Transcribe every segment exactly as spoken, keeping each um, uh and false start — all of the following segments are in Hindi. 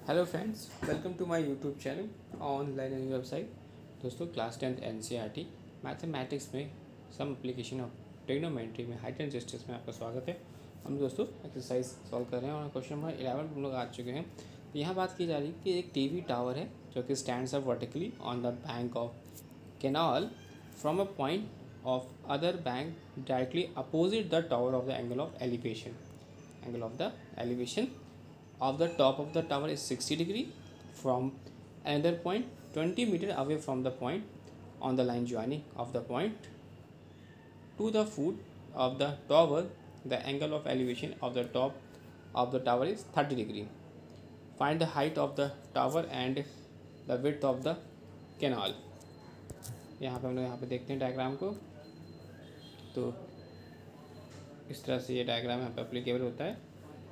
Hello friends, welcome to my YouTube channel online learning website. दोस्तों, क्लास टेंथ एनसीईआरटी मैथमेटिक्स में सम एप्लीकेशन ऑफ ट्रिग्नोमेट्री में हाइट एंड जस्टिस में आपका स्वागत है। हम दोस्तों एक्सरसाइज सॉल्व कर रहे हैं और क्वेश्चन नंबर इलेवन हम लोग आ चुके हैं। तो यहाँ बात की जा रही है कि एक टीवी टावर है जो कि stands up vertically on the bank of canal from a point of other bank directly opposite the tower of the angle of elevation angle of the elevation of the top of the tower is sixty degree from another point twenty meter away from the point on the line joining of the point to the foot of the tower. The angle of elevation of the top of the tower is thirty degree. Find the height of the tower and the width of the canal. यहाँ पे हम लोग यहाँ पे देखते हैं डायग्राम को। तो इस तरह से ये डायग्राम यहाँ पे अप्लीकेबल होता है।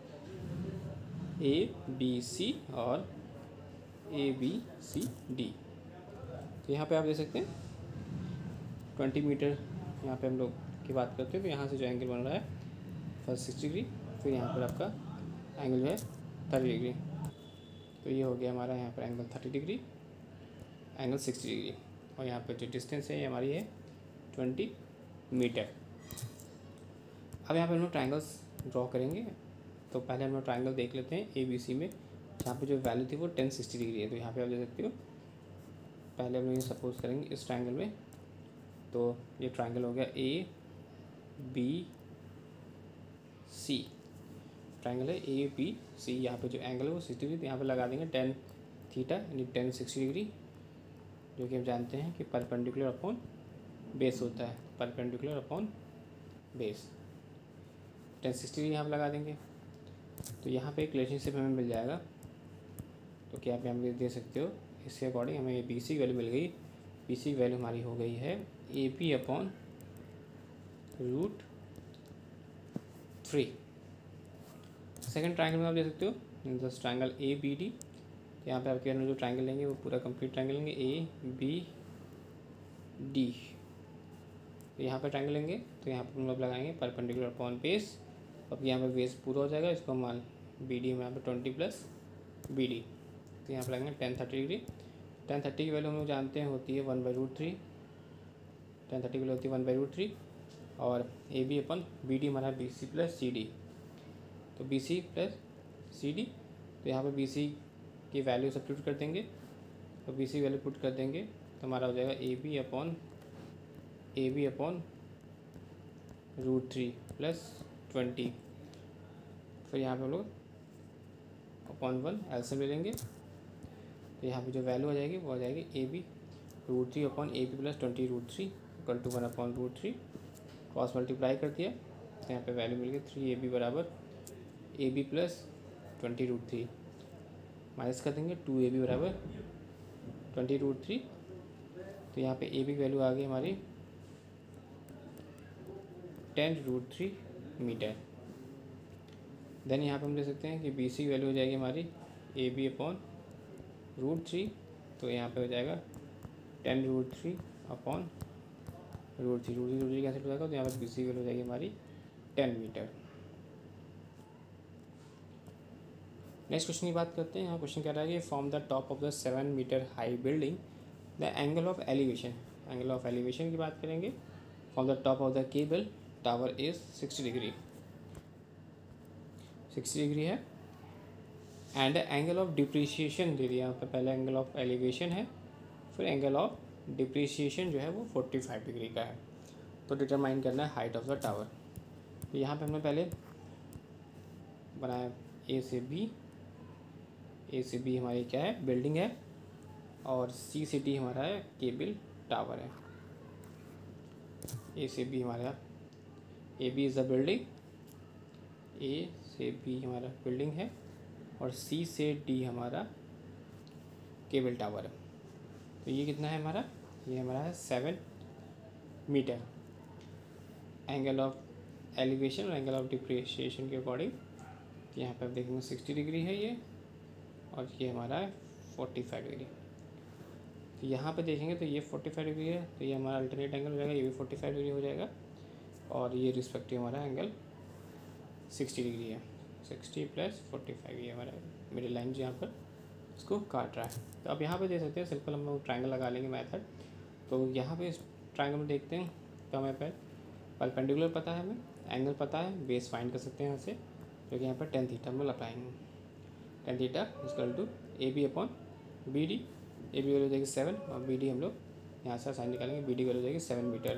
ए बी सी और ए बी सी डी। तो यहाँ पे आप देख सकते हैं ट्वेंटी मीटर यहाँ पे हम लोग की बात करते हैं। तो यहाँ से जो एंगल बन रहा है फर्स्ट सिक्सटी डिग्री, फिर यहाँ पर आपका एंगल जो है थर्टी डिग्री। तो ये हो गया हमारा यहाँ पर angle thirty degree, angle sixty degree, और यहाँ पर जो डिस्टेंस है ये हमारी है ट्वेंटी मीटर। अब यहाँ पर हम लोग ट्राइंगल्स ड्रॉ करेंगे। तो पहले हम लोग ट्राइंगल देख लेते हैं ए बी सी में, जहाँ पे जो वैल्यू थी वो टेन सिक्सटी डिग्री है। तो यहाँ पे आप देख सकते हो। पहले हम लोग ये सपोज करेंगे इस ट्राइंगल में। तो ये ट्राइंगल हो गया ए बी सी, ट्राइंगल है ए बी सी। यहाँ पे जो एंगल है वो सिक्सटी डिग्री, तो यहाँ पे लगा देंगे टेन थीटा यानी टेन सिक्सटी डिग्री, जो कि हम जानते हैं कि परपेंडिकुलर अपॉन बेस होता है। Perpendicular upon base tan sixty degree यहाँ पर लगा देंगे। तो यहाँ पे एक रिलेशनशिप हमें मिल जाएगा। तो क्या आप यहाँ पे दे सकते हो, इसके अकॉर्डिंग हमें ये बी सी की वैल्यू मिल गई। बी सी की वैल्यू हमारी हो गई है A P upon root three. Second triangle में आप दे सकते हो दस ट्राइंगल ए बी डी। तो यहाँ पे आपके जो ट्राइंगल लेंगे वो पूरा कंप्लीट ट्राइंगल लेंगे ए बी डी। तो यहाँ पे ट्राइंगल लेंगे तो यहाँ पर हम लोग लगाएंगे परपेंडिकुलर अपॉन बेस। अब यहाँ पे बेस पूरा हो जाएगा, इसको मान बी डी में यहाँ पे ट्वेंटी प्लस बी डी। तो यहाँ पे लगेंगे tan thirty degree. Tan thirty की वैल्यू हम लोग जानते हैं होती है one by root three. Tan thirty की वैल्यू होती है वन बाई रूट थ्री। और A B upon B D हमारा B C plus C D. तो B C plus C D, तो यहाँ पे बी सी की वैल्यू सब्स्टिट्यूट कर देंगे। तो बी सी वैल्यू पुट कर देंगे तो हमारा हो जाएगा A B upon A B upon root three plus twenty. फिर यहाँ पे हम लोग अपॉन वन एलसीएम ले लेंगे। तो यहाँ पे जो वैल्यू आ जाएगी वो आ जाएगी A B root three upon A B plus twenty root three equal to one upon root three. Cross multiply कर दिया तो यहाँ पे वैल्यू मिल गई थ्री ए बी बराबर A B plus twenty root three. Minus कर देंगे टू ए बी बराबर ट्वेंटी रूट थ्री। तो यहाँ पे ए बी की वैल्यू आ गई हमारी ten root three metre. Then यहाँ पे हम ले सकते हैं कि बी सी की वैल्यू हो जाएगी हमारी A B upon root three. तो यहाँ पे हो जाएगा ten root three upon root three. Root three root three cancel हो जाएगा, तो यहाँ पर बी सी की वैल्यू हो जाएगी हमारी टेन मीटर। नेक्स्ट क्वेश्चन की बात करते हैं। यहाँ क्वेश्चन कह रहा है कि from the top of the seven metre high building the angle of elevation. Angle of elevation की बात करेंगे। From the top of the cable tower is sixty degree, sixty degree है। एंड एंगल ऑफ डिप्रिसिएशन दे दिया यहाँ पर। पहले एंगल ऑफ एलिवेशन है, फिर एंगल ऑफ डिप्रिसिएशन जो है वो फोर्टी फाइव डिग्री का है। तो डिटरमाइन करना है हाइट ऑफ द टावर। तो यहाँ पे हमने पहले बनाया ए से बी। ए से बी हमारी क्या है, बिल्डिंग है, और सी से डी हमारा है केबल टावर है। ए से बी हमारा A B is the building, A से बी हमारा बिल्डिंग है, और सी से डी हमारा केबल टावर है। तो ये कितना है हमारा, ये हमारा है seven metre. Angle of elevation और एंगल ऑफ डिप्रिसिएशन के अकॉर्डिंग यहाँ पर आप देखेंगे सिक्सटी डिग्री है ये, और ये हमारा है फोर्टी फाइव डिग्री। तो यहाँ पे देखेंगे तो ये फोर्टी फाइव डिग्री है, तो ये हमारा अल्टरनेट एंगल हो जाएगा, ये भी फोर्टी फाइव डिग्री हो जाएगा, और ये रिस्पेक्टिव हमारा एंगल सिक्सटी डिग्री है। सिक्सटी प्लस फोर्टी फाइव ये हमारा मिडिल लाइन जो यहाँ पर इसको काट रहा है। तो अब यहाँ पे देख सकते हैं सिंपल हम लोग ट्रायंगल लगा लेंगे मेथड। तो यहाँ पे इस ट्रायंगल में देखते हैं तो हमें पे परपेंडिकुलर पता है, हमें एंगल पता है, बेस फाइंड कर सकते हैं यहाँ से, जो कि यहाँ पर टेन थीटा में लगाएंगे। Tan theta equal to A B upon B D. A B value हो जाएगी सेवन और बी डी हम लोग यहाँ से साइन निकालेंगे, बी डी वैल्यू हो जाएगी seven metre.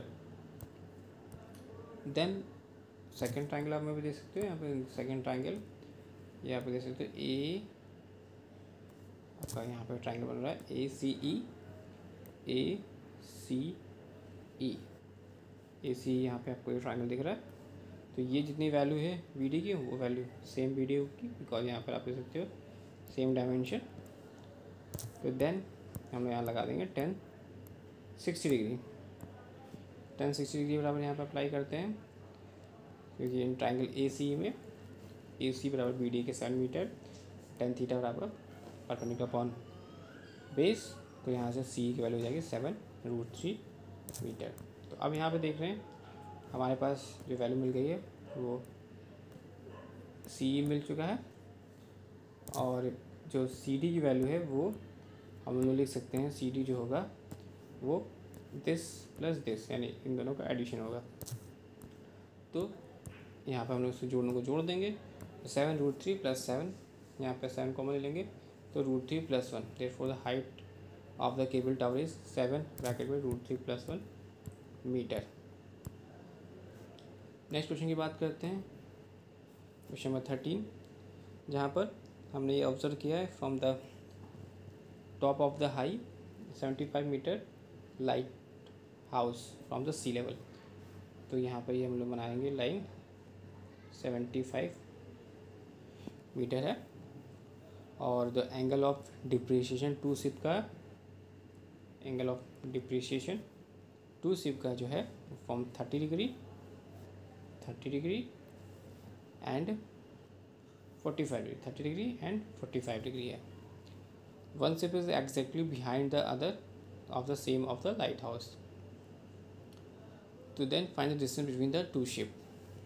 Then second triangle आप में भी देख सकते हो, यहाँ पे सेकेंड ट्राइंगल यहाँ पे देख सकते हो ए आपका यहाँ पे ट्राइंगल बन रहा है ए सी ई ए सी ई ए सी यहाँ पे आपको ये ट्राइंगल दिख रहा है। तो ये जितनी वैल्यू है बी डी की वो वैल्यू सेम बी डी होगी, बिकॉज यहाँ पर आप देख सकते हो सेम डायमेंशन। तो देन हम यहाँ लगा देंगे tan sixty degree. Tan sixty degree बराबर यहाँ पर अप्लाई करते हैं, क्योंकि इन ट्राइंगल ए सी में ए सी बराबर बी डी के सेवन मीटर, टेन थीटा बराबर परपेंडिकुलर अपॉन बेस। तो यहाँ से सी की वैल्यू हो जाएगी सेवन रूट थ्री मीटर। तो अब यहाँ पे देख रहे हैं हमारे पास जो वैल्यू मिल गई है वो सी मिल चुका है, और जो सी डी की वैल्यू है वो हम लोग लिख सकते हैं सी डी जो होगा वो दिस प्लस दिस, यानी इन दोनों का एडिशन होगा। तो यहाँ पर हम लोग इसको जोड़ने को जोड़ देंगे, तो seven root three plus seven, यहाँ पर सेवन कॉमन ले लेंगे तो root three plus one. Therefore the height of the cable tower is seven bracket में root three plus one metre. Next question की बात करते हैं, क्वेश्चन नंबर थर्टीन, जहाँ पर हमने ये ऑब्जर्व किया है from the top of the high seventy five metre lighthouse from the sea level. तो यहाँ पर ये हम लोग बनाएंगे लाइन सेवेंटी फाइव मीटर है, और the angle of depreciation to ship का angle of depreciation to ship का जो है from thirty degree thirty degree and forty five degree thirty degree and forty five degree है। One ship is exactly behind the other of the same of the lighthouse. तो then find the distance between the two ship.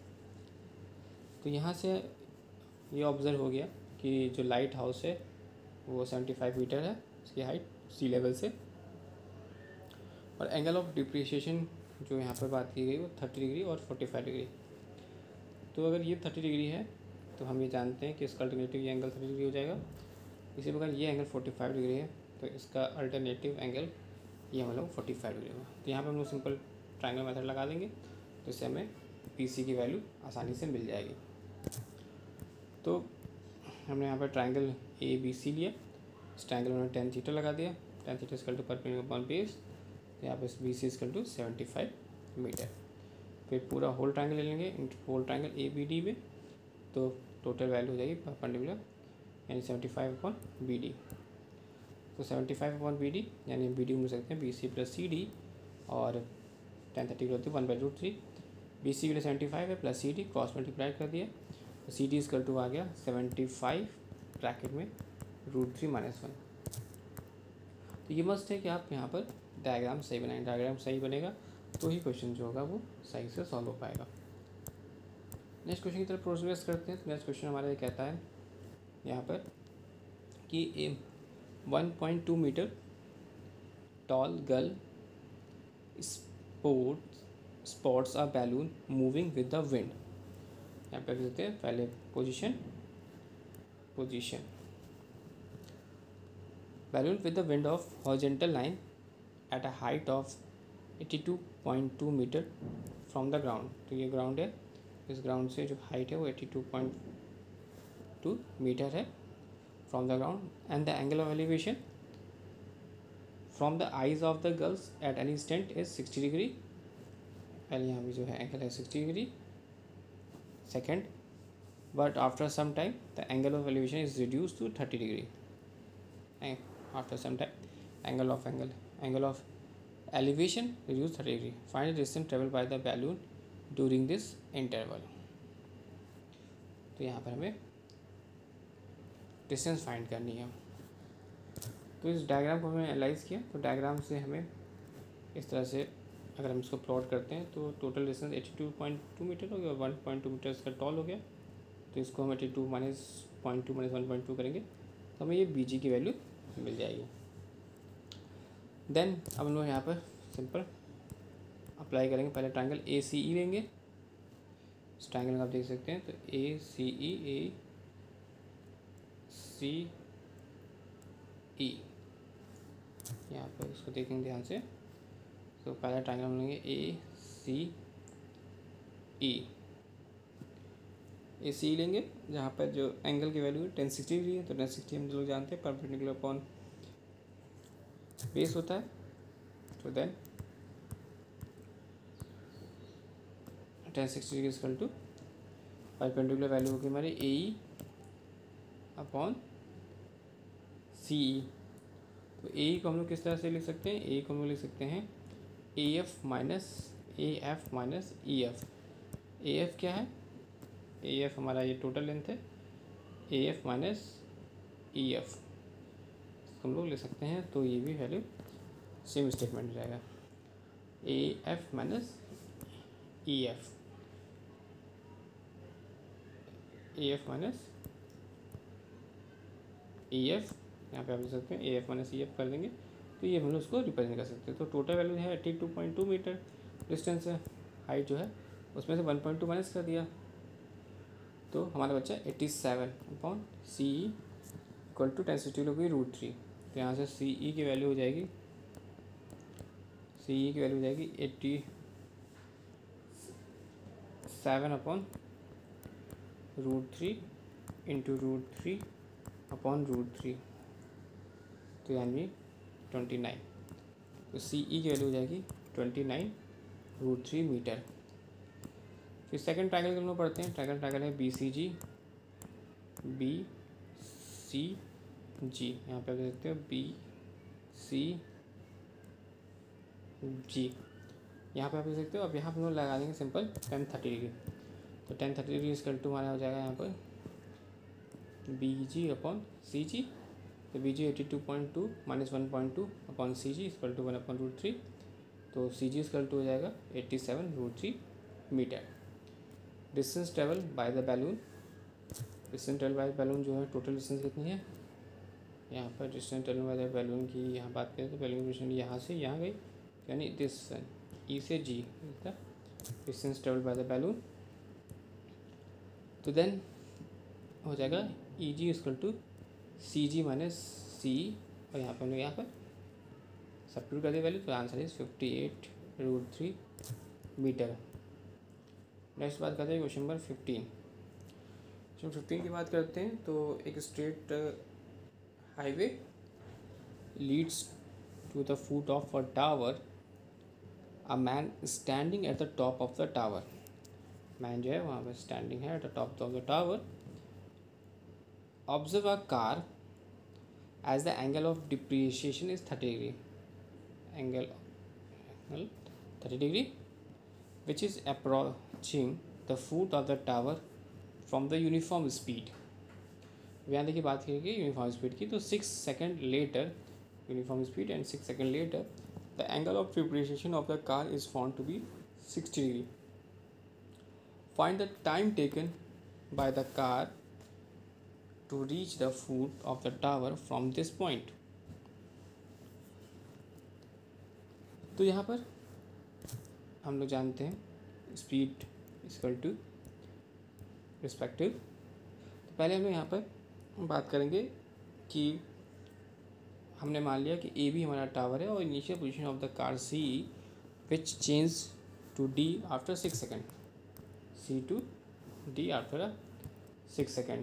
तो यहाँ से ये ऑब्जर्व हो गया कि जो लाइट हाउस है वो सेवेंटी फाइव मीटर है इसकी हाइट सी लेवल से, और एंगल ऑफ डिप्रिसिएशन जो यहाँ पर बात की गई वो थर्टी डिग्री और फोर्टी फाइव डिग्री। तो अगर ये थर्टी डिग्री है तो हम ये जानते हैं कि इसका अल्टरनेटिव ये एंगल थर्टी डिग्री हो जाएगा। इसी प्रकार ये एंगल फोर्टी फाइव डिग्री है तो इसका अल्टरनेटिव एंगल ये हम लोग फोर्टी फाइव डिग्री होगा। तो यहाँ पर हम लोग सिंपल ट्रायंगल मेथड लगा देंगे, तो इससे हमें पी सी की वैल्यू आसानी से मिल जाएगी। तो हमने यहाँ पर ट्रायंगल ए बी सी लिया, इस ट्रायंगल में टेन थीटा लगा दिया, tan theta equal to perpendicular upon base, यहाँ पे B C equal to seventy five metre. फिर पूरा होल ट्रायंगल ले लेंगे in whole triangle A B D में, तो टोटल वैल्यू हो जाएगी परपेंडिकुलर यानी seventy five upon B D. तो seventy five upon B D यानी बी डी मिल सकते हैं B C plus C D, और टेन थर्टी होती है one by root three. B C के लिए सेवेंटी फाइव है plus C D cross multiply कर दिया, तो सी डी इक्वल टू आ गया सेवेंटी फाइव ब्रैकेट में रूट थ्री माइनस वन। तो ये मस्ट है कि आप यहाँ पर डायग्राम सही बनाएं, डायग्राम सही बनेगा तो ही क्वेश्चन जो होगा वो सही से सॉल्व हो पाएगा। नेक्स्ट क्वेश्चन की तरफ प्रोग्रेस करते हैं। तो नेक्स्ट क्वेश्चन हमारा ये कहता है यहाँ पर कि a one point two metre tall girl sport spots a balloon moving with the wind. यहाँ पर देखते हैं पहले position position balloon with the wind of horizontal line at a height of eighty two point two metre from the ground. तो ये ग्राउंड है, इस ग्राउंड से जो हाइट है वो eighty two point two metre है from the ground, and the angle of elevation from the eyes of the girls at any instant is sixty degree. पहले यहाँ भी जो है एंगल है sixty degree. Second, but after some time the angle of elevation is reduce to thirty degree. After some time angle of angle angle of elevation reduce thirty degree. Find the distance traveled by the balloon during this interval. तो यहाँ पर हमें डिस्टेंस फाइंड करनी है। तो इस डायग्राम को हमने एनालाइज किया, तो डायग्राम से हमें इस तरह से अगर हम इसको प्लॉट करते हैं तो total distance eighty two point two metre हो गया और वन पॉइंट टू मीटर इसका टॉल हो गया। तो इसको हम eighty two minus point two minus one point two करेंगे तो हमें ये बी जी की वैल्यू मिल जाएगी। देन अब हम लोग यहाँ पर सिंपल अप्लाई करेंगे। पहले ट्रायंगल ए सी ई लेंगे। इस ट्रायंगल में आप देख सकते हैं, तो ए सी ई ए सी ई, यहाँ पर इसको देखेंगे ध्यान से। तो पहला ट्रायंगल हम लेंगे ए सी ई, ए सी ई लेंगे, जहाँ पर जो एंगल की वैल्यू है टेन सिक्सटी डिग्री है। तो टेन सिक्सटी हम लोग जानते हैं परपेंडिकुलर अपॉन बेस होता है। तो then tan sixty degree equal to perpendicular value होगी हमारी ए ई अपॉन सी ई। तो ए ई को हम लोग किस तरह से लिख सकते हैं, ए ई को हम लोग लिख सकते हैं A F minus A F minus E F. A F क्या है, ए एफ हमारा ये टोटल लेंथ है, A F minus E F हम लोग ले सकते हैं। तो ये भी वैल्यू सेम स्टेटमेंट रहेगा, A F minus E F, A F minus E F, यहाँ पे आप देख सकते हैं A F minus E F कर देंगे। तो ये हम लोग उसको रिप्रेजेंट कर सकते हैं। तो टोटल वैल्यू है eighty two point two meter distance है, हाइट जो है उसमें से वन पॉइंट टू माइनस कर दिया, तो हमारा बच्चा eighty seven upon C E equal to tan sixty होगी रूट थ्री। तो यहाँ से सी ई की वैल्यू हो जाएगी, सी ई की वैल्यू हो जाएगी eighty seven upon root three into root three upon root three, तो यानी ट्वेंटी नाइन। तो सी ई की वैल्यू हो जाएगी twenty nine root three meter. फिर सेकंड ट्रायंगल हम लोग पढ़ते हैं। ट्रायंगल ट्रायंगल है B C G, B C G, यहाँ पे आप देख सकते हो बी सी जी, यहाँ पे आप देख सकते हो। अब यहाँ पे हम लोग लगा देंगे सिंपल टेन थर्टी डिग्री। तो tan thirty degree is equal to हमारा हो जाएगा यहाँ पर बी जी अपॉन सी जी। तो B G eighty two point two minus one point two upon C G is equal to one upon root three. तो सी जी इसकल टू हो जाएगा eighty seven root three meter. Distance travel by the balloon, distance travel by balloon जो है टोटल डिस्टेंस कितनी है, यहाँ पर distance travel by the balloon की यहाँ बात करें तो बैलून की डिस्टेंस यहाँ से यहाँ गई, यानी दिस ई से G the distance travel by the balloon. तो देन हो जाएगा E G equal to C G minus C, और यहाँ पर हम लोग यहाँ पर सब्स्टिट्यूट कर दिया वैल्यू। तो answer is fifty eight root three meter. Next बात करते हैं question number fifteen. Question fifteen की बात करते हैं। तो एक straight highway leads to the foot of a tower, a man standing at the top of the tower. Man जो है वहाँ पर स्टैंडिंग है at the top of the tower. Observe a car as the angle of depreciation is thirty degree, angle angle thirty degree, which is approaching the foot of the tower from the uniform speed. यहाँ देखिए बात करेंगे यूनिफॉर्म स्पीड की। तो six second later uniform speed and six second later the angle of depreciation of the car is found to be sixty degree. Find the time taken by the car to reach the foot of the tower from this point. तो यहाँ पर हम लोग जानते हैं स्पीड इक्वल टू रिस्पेक्टिव। तो पहले हम लोग यहाँ पर बात करेंगे कि हमने मान लिया कि ए बी हमारा टावर है और initial position of the car C which change to D after six second, C to D after six second.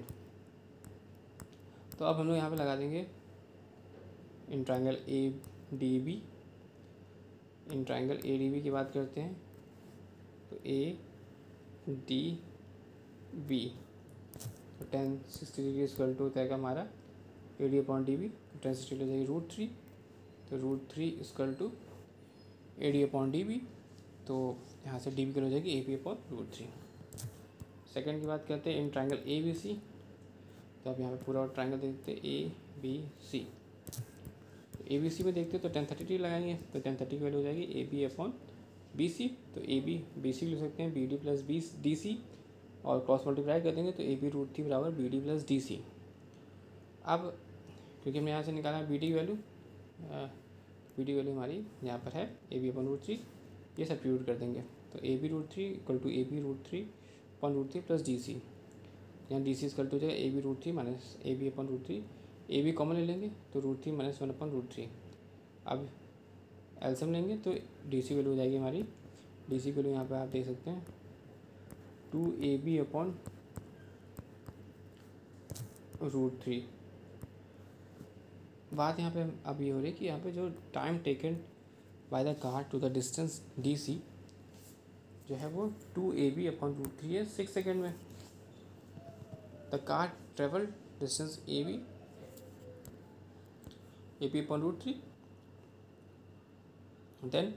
तो अब हम लोग यहाँ पे लगा देंगे in triangle A D B. In triangle A D B की बात करते हैं। तो ए डी बी, तो tan sixty degree equal to होता है हमारा A D upon D B. तो टेन सिक्सटी हो जाएगी रूट थ्री। तो root three equal to A D upon D B. तो यहाँ से डी बी हो जाएगी A B upon root three. Second की बात करते हैं इन ट्रायंगल ए बी सी। तो आप यहाँ पे पूरा ट्रायंगल देखते हैं A B C. A B C में देखते हैं तो टेन थर्टी डिग्री लगाएंगे। तो टेन थर्टी की वैल्यू हो जाएगी A B upon B C. तो ए बी बी सी लिख सकते हैं B D plus B D C, और क्रॉस मल्टीप्लाई कर देंगे तो ए बी रूट थ्री बराबर B D plus D C. अब क्योंकि हमने यहाँ से निकाला बी डी की वैल्यू, बी डी वैल्यू हमारी यहाँ पर है A B upon root three, ये सब्स्टिट्यूट कर देंगे। तो A B root three equal to A B root three upon root three plus D C, यहाँ डी सी इक्वल टू हो जाएगा A B root three minus A B upon root three, A B common ले लेंगे तो root three minus one upon root three. अब एलसीएम लेंगे तो डी सी वैल्यू हो जाएगी हमारी, डी सी वैल्यू यहाँ पर आप देख सकते हैं two A B upon root three. बात यहाँ पे अब ये हो रही है कि यहाँ पे जो time taken by the car to the distance D C जो है वो two A B upon root three है सिक्स सेकेंड में। The car travel distance A B A B upon root three, then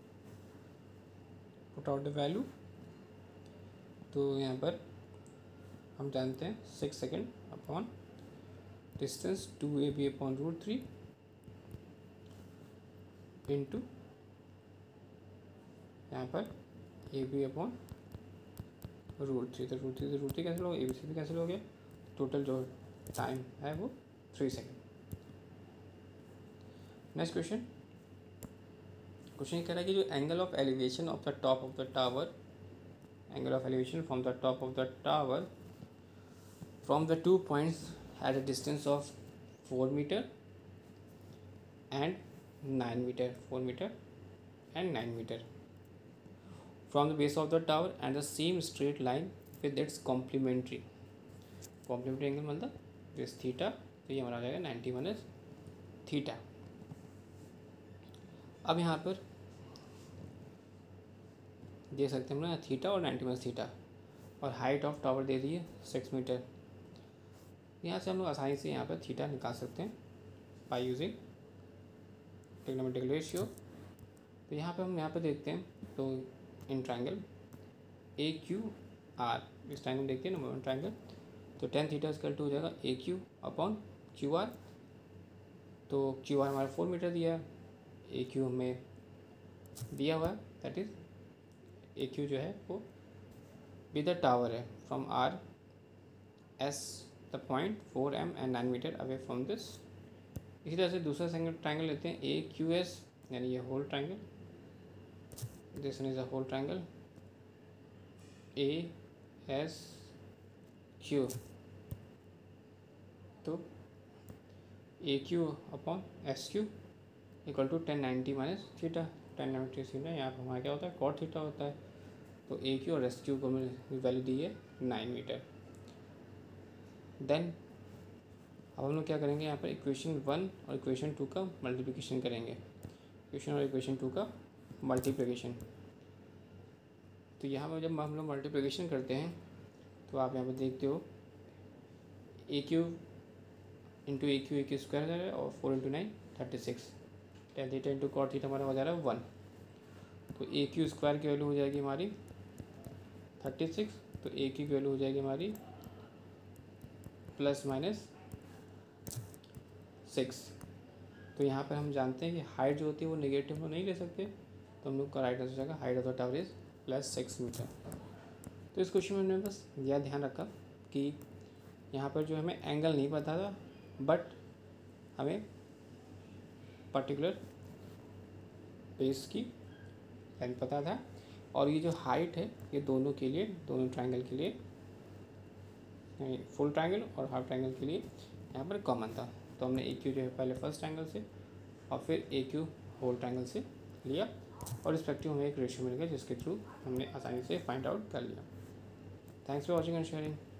put out the value. तो यहाँ पर हम जानते हैं six second upon distance two A B upon root three into यहाँ पर A B upon root three. तो रूट थ्री से रूट थ्री कैंसिल हो गया, ए बी सी भी कैंसिल हो गया, टोटल जो टाइम है वो three second. Next question, question ये कह रहा है कि जो angle of elevation of the top of the tower, angle of elevation from the top of the tower from the two points at a distance of four meter and nine meter, four meter and nine meter from the base of the tower and the same straight line with its complementary complementary angle मतलब this theta, तो ये हमारा आ जाएगा नाइन्टी माइनस थीटा। अब यहाँ पर दे सकते हैं हम ना थीटा और नाइन्टी माइनस थीटा, और हाइट ऑफ टावर दे दी है सिक्स मीटर। यहाँ से हम लोग आसानी से यहाँ पर थीटा निकाल सकते हैं बाय यूजिंग ट्रिग्नोमेट्रिक रेशियो। तो यहाँ पे हम यहाँ पे देखते हैं तो in triangle A Q R, इस ट्रायंगल देखते हैं नंबर वन ट्रायंगल, तो टेन थीटा इक्वल टू हो जाएगा A Q upon Q R. तो क्यू आर हमारा फोर मीटर दिया है, ए क्यू हमें दिया हुआ है, दैट इज़ ए क्यू जो है वो विद द टावर है from R S the point four M and nine meter away from this. इसी तरह से दूसरा सिंगल ट्रायंगल लेते हैं ए क्यू एस, यानी ये whole triangle, this one is a whole triangle A S Q. तो A Q upon S Q equal to tan ninety minus theta, tan ninety theta यहाँ पर हमारा क्या होता है कॉट थीटा होता है। तो ए क्यू और एस क्यू को मैंने वैल्यू दी है नाइन मीटर। देन अब हम लोग क्या करेंगे, यहाँ पर इक्वेशन वन और इक्वेशन टू का मल्टीप्लिकेशन करेंगे, इक्वेशन और इक्वेशन टू का मल्टीप्लिकेशन। तो यहाँ पर जब हम लोग मल्टीप्लिकेशन करते हैं तो आप यहाँ पर देखते हो A Q into A Q A Q square हो जाएगा और four into nine thirty six, tan theta into cot theta हमारा हो जा रहा है वन। तो ए क्यू स्क्वायर की वैल्यू हो जाएगी हमारी थर्टी सिक्स, तो ए क्यू की वैल्यू हो जाएगी हमारी प्लस माइनस सिक्स। तो यहाँ पर हम जानते हैं कि हाइट जो होती है वो नेगेटिव में नहीं ले सकते, तो हम लोग का राइट आंसर जाएगा height of the tower is plus six meter. तो इस क्वेश्चन में हमने बस यह ध्यान रखा कि यहाँ पर जो हमें एंगल नहीं पता था, बट हमें पर्टिकुलर बेस की लेंथ पता था, और ये जो हाइट है ये दोनों के लिए, दोनों ट्रायंगल के लिए, फुल ट्रायंगल और हाफ ट्रायंगल के लिए यहाँ पर कॉमन था। तो हमने ए क्यू जो है पहले फर्स्ट ट्रायंगल से और फिर ए क्यू होल ट्रायंगल से लिया, और रिस्पेक्टिव हमें एक रेशियो मिल गया जिसके थ्रू हमने आसानी से फाइंड आउट कर लिया। Thanks for watching and sharing.